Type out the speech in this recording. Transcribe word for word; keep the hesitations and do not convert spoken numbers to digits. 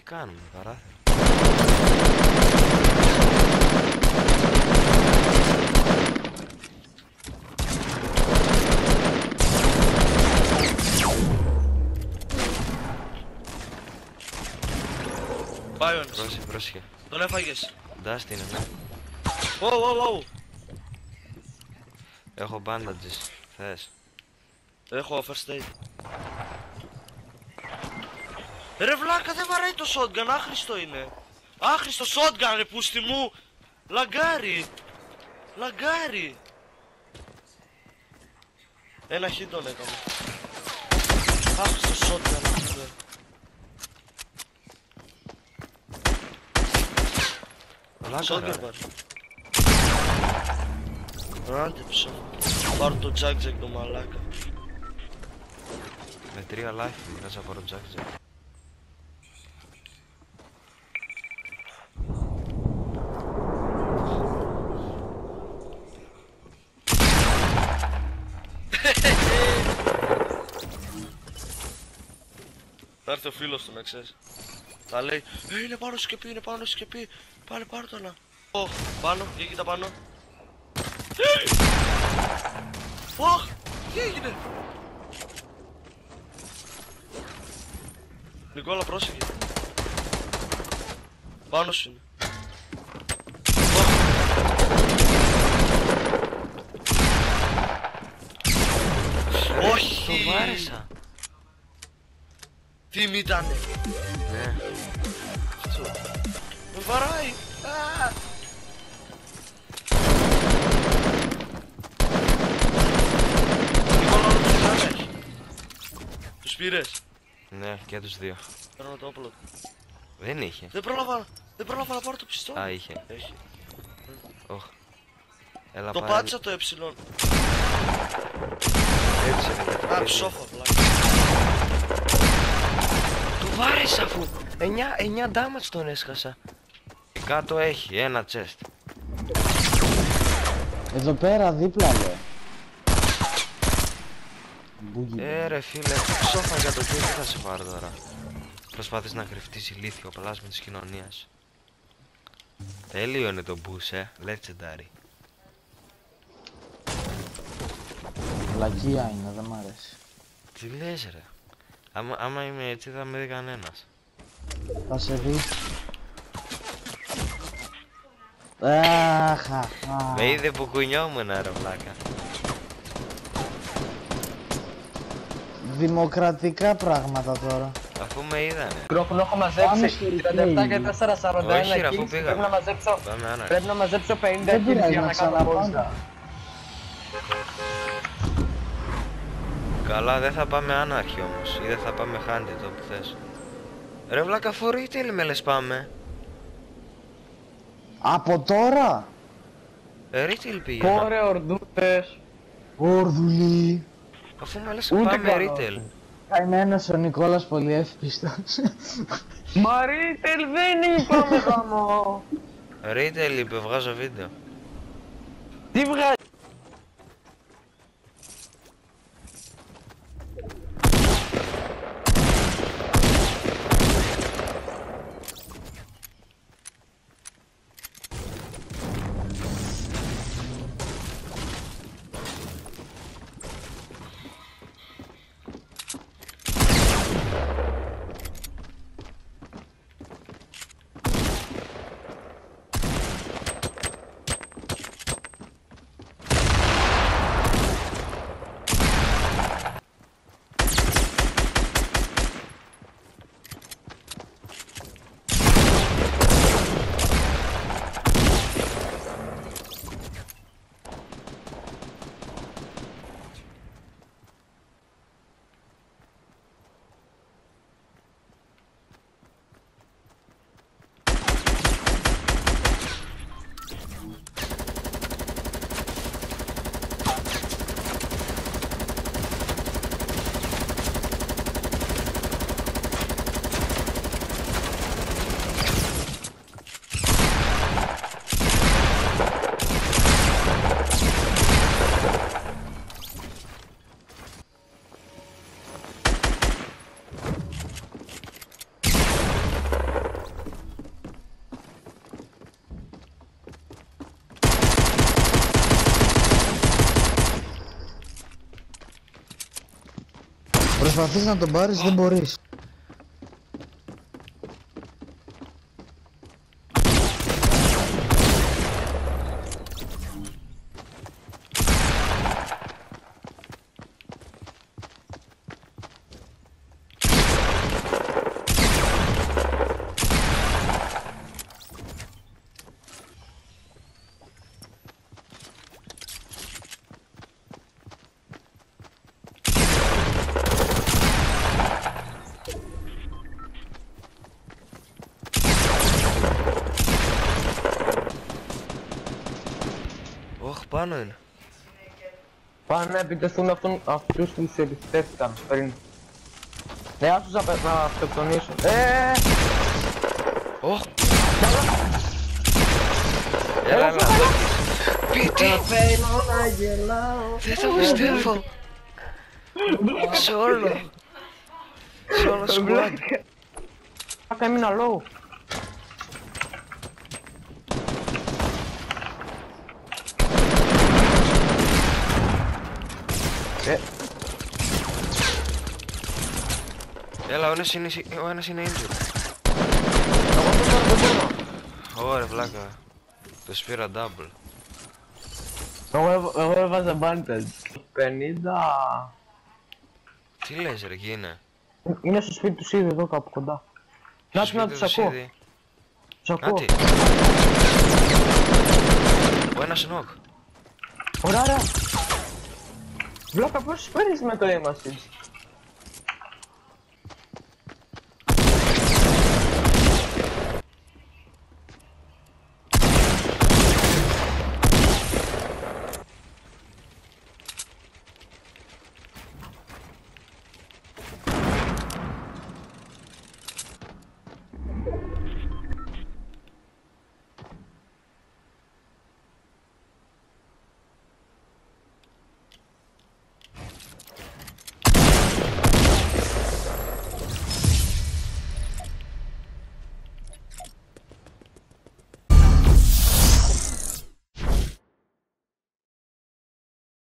κάνουμε, παράθυρο. Πάει ο ένας. Πρόσεχε, πρόσεχε. Τον έφαγες. Ντάστη είναι, ναι. Ω, ω, ω. Έχω bandages. Θες? Έχω first aid. Ρε βλάκα, δεν βαράει το shotgun, άχρηστο είναι. Άχρηστο shotgun ρε πούστη μου. Λαγκάρι. Λαγκάρι. Ένα hit τον έκανα. Άχρηστο shotgun αυτό. Shotgun πάρε. Άντε ψω. Πάρω το jack-jack το μαλάκα. Με τρία life βγάζα να πάρω jack-jack. Θα έρθει ο φίλος του να ξέρεις. Θα λέει ε, είναι πάνω σκεπή, είναι πάνω σκεπή. Πάνε πάρω το να. Ω, πάνω, και κοίτα πάνω. Ωχ, τι έγινε? Νικόλα, πρόσεχε. Πάνω σου είναι. Όχι! Το βάρεσα. Τι μη ήτανε? Ναι. Αυτό. Με βαράει. Νικόλα, όλο τους χάνε έχει. Τους πήρες? Ναι, και τους δύο. Παίρνω το όπλο. Δεν είχε. Δεν πρόλαβα, δεν πρόλαβα να πάρω το πιστόλι. Α, είχε. Έχει. Όχ. Έλα, Το πάρε. πάτησα το ε. Έτσι είναι. γιατί Α, παιδί. ψόφα, βλάκα. Το βάρεσα αφού. εννιά, εννιά damage τον έσχασα. Κάτω έχει ένα chest. Εδώ πέρα δίπλα ρε. Μπούγι. Ε ρε φίλε, ψόφα για το ποιο θα σε πάρω τώρα. Προσπάθεις να κρυφτείς ηλίθιο πλάσμα της κοινωνίας. Τέλειο είναι το boost, ε, legendary. Βλακεία είναι, δεν μ' αρέσει. Τι λες ρε. Άμα, άμα είμαι έτσι θα με δει κανένας. Θα σε δει. Αχ, αχ, αχ. Με είδε που κουνιόμουν ρε βλάκα. Δημοκρατικά πράγματα τώρα. Αφού με είδανε. Μικρόφωνο έχω Πάμε μαζέψει στο τριάντα επτά και replay. τέσσερα σαράντα ένα Όχι, ρε, αφού kills. πήγαμε. Πρέπει να μαζέψω, Πάμε άνα. πρέπει να μαζέψω πενήντα Δεν kills πειράζει για να να κάνω ξαναπάμε. πόντα. Καλά, δεν θα πάμε άναρχη όμως. Ή δεν θα πάμε handed όπου θες. Ρε βλάκα, φορείτε με λες πάμε. Από τώρα! Ε, retail πήγαινα. Πόρε ορδούτες. Όρδουλη! Αφού με λες Ούτε πάμε καλό. retail. Καημένος ο Νικόλας, πολύ εύπιστος. Μαρίτελ δεν είπαμε γάμο. Retail είπε, βγάζω βίντεο. Τι βγάζει? Προσπαθείς να τον πάρεις, δεν μπορείς. Ωχ, πάνω είναι. Πάνε να επιτεθούν αυτόν, αυτούς τους επιτέθηκαν πριν. Ναι, ας τους απε- να αυτοκτονήσουν. Ε, Ωχ. Έλα, έλα. Πίτι. θέλω να γελάω. Δεν το πιστεύω. Σε όλο. Σε όλο squad. Άκα έμεινα low. Ε, Έλα, ο ένας είναι, ο ένας είναι injured. εγώ το πάρω, δεν μπορώ. Ωραία, βλάκα. Το σπήρα double. Εγώ έβα- εγώ έβαζα advantage. πενήντα. Τι λες ρε, εκεί είναι. Είναι στο σπίτι του Σίδη εδώ κάπου κοντά. Να Στο να σπίτι τους του ακούω. Σίδη. Τους ακούω. Νάτι. Ο ένας knock. Ωραία, ωραία. Βλάκα πώς παίρνεις με το aim assist.